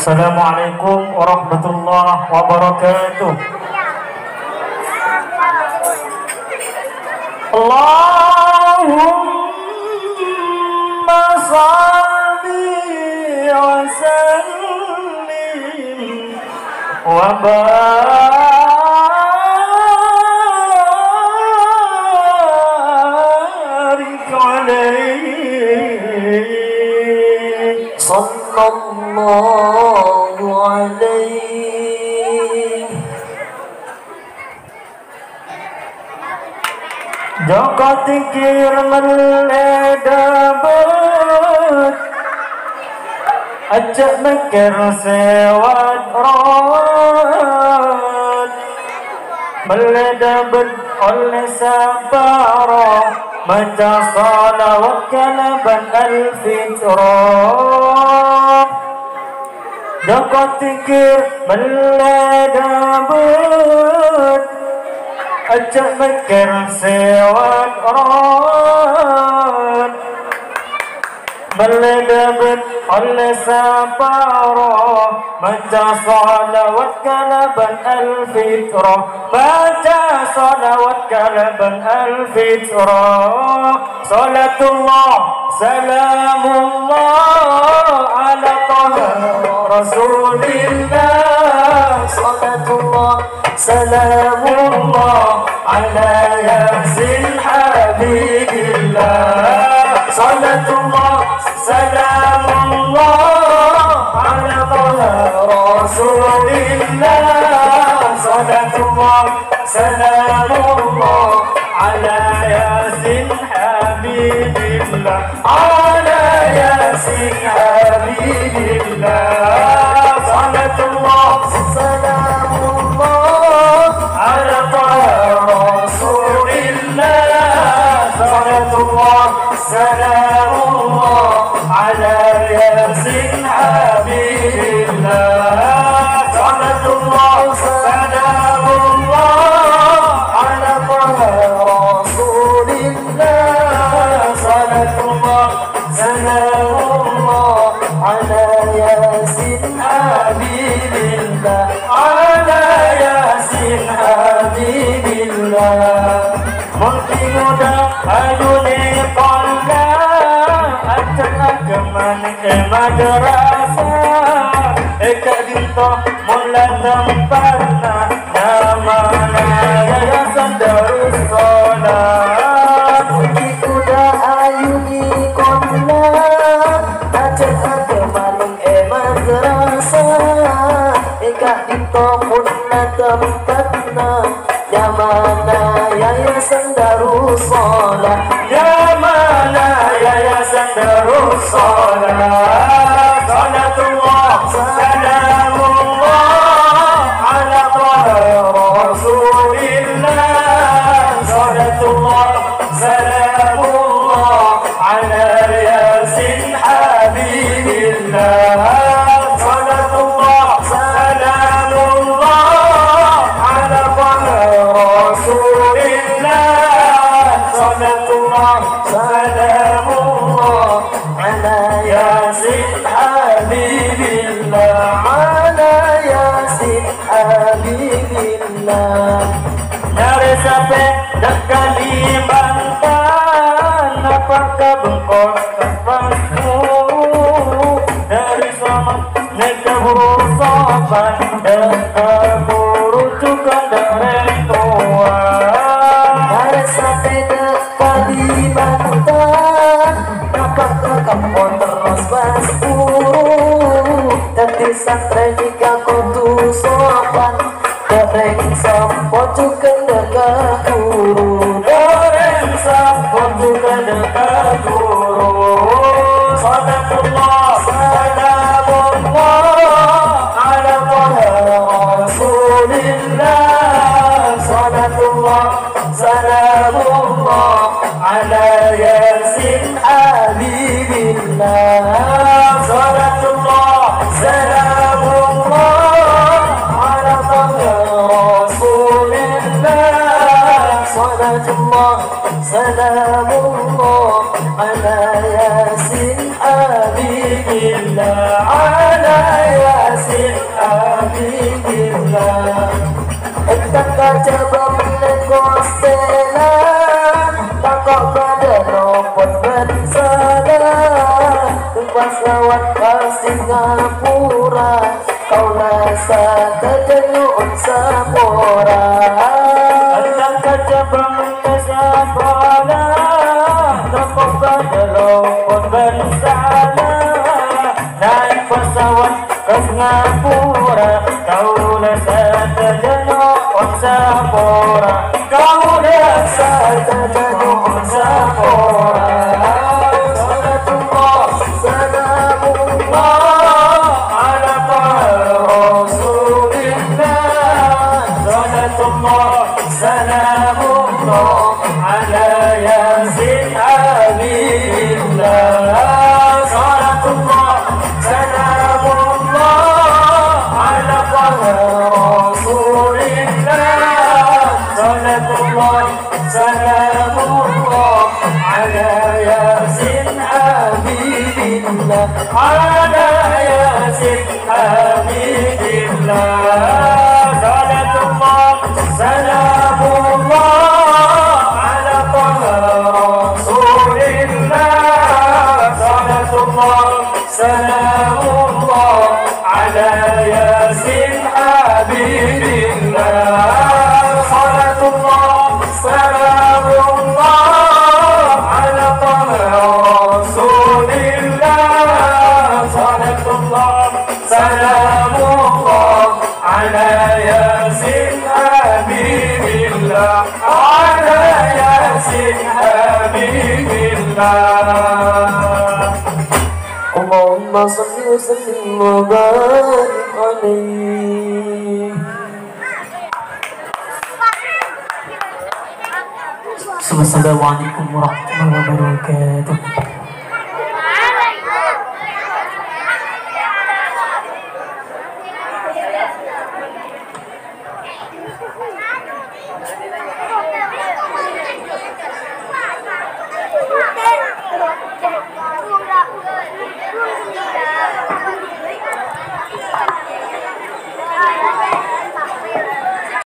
Assalamualaikum warahmatullahi wabarakatuh. Allahumma salli wa sallim wa barik alaihi sallallahu alaihi. Joko tikir meledabet ajak mikir sewat rawat meledabet oleh sabara maca salawat kalaban al-fitrah. Joko tikir meledabet ajak mikir sewat rawat meledabet oleh sabara maca salawat kalaban al-fitrah baca salawat kalaban al-fitrah. Salatullah salamullah ala taha rasulillah. Salatullah salamullah ala yasin habibillah. Salatullah salamullah ala taha rasulillah. Salatullah salamullah ala yasin habibillah. Ala yasin habibillah. Salatullah salamullah ala taha rasulillah. Salatullah salamullah ala yasin habibillah. Salatullah salamullah ala taha rasulillah. Salatullah salamullah ala yasin habibillah. Ala yasin habibillah. Mungkin muda adune qalla ajak agaman madrasah eka dinto mula tempatna namana yayasan Darus Salam. Mungkin muda ayuni qalla ajak agaman madrasah eka dinto mula tempatna namana yayasan Darus Salam. Namana yayasan Darus Salam. Salatullah salamullah ala taha rasulillah. Salatullah salamullah ala yasin habibillah. Salatullah salamullah ala taha rasulillah. Salatullah salamullah ala yasin habibillah. Ala yasin habibillah. Dari sampai dak Kalimantan apakah bengkok terpasku dari sama neka burusopan dan keburucukan dari tua. Dari sampai dak Kalimantan apakah kampung terus pasku dari santri jika kudu sopan dereng sampo juga dekat guru. Dereng sampo juga dekat guru. Salatullah salamullah ala taha rasulillah. Salatullah salamullah ala yasin habibillah. Salatullah salamullah ala taha rasulillah. Salatullah salamullah ala yasin habibillah. Ala yasin الله سلام الله على ياسين حبيب الله صلاة الله سلام الله على طه رسول الله صلاة الله سلام الله على ياسين حبيب الله على ياسين حبيب الله صلاة الله سلام الله على طه رسول الله صلاة الله سلام الله على ياسين حبيب الله صلاة الله سلام الله على طه رسول الله صلاة الله سلام الله على ياسين حبيب الله على ياسين حبيب الله اللهم صل وسلم وبارك عليه. Assalamualaikum warahmatullahi wabarakatuh.